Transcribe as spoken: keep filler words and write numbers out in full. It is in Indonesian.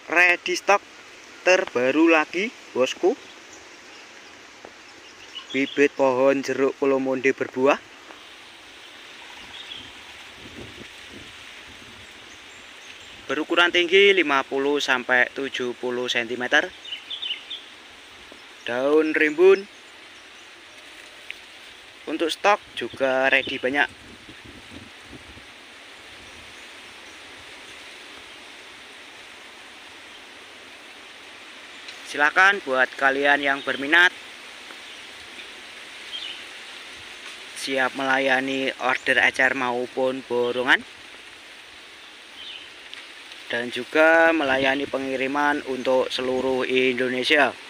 ready stock terbaru lagi bosku. Bibit pohon jeruk kolomonde berbuah. Berukuran tinggi lima puluh sampai tujuh puluh sentimeter. Daun rimbun. Untuk stok juga ready banyak. Silakan buat kalian yang berminat, siap melayani order ecer maupun borongan, dan juga melayani pengiriman untuk seluruh Indonesia.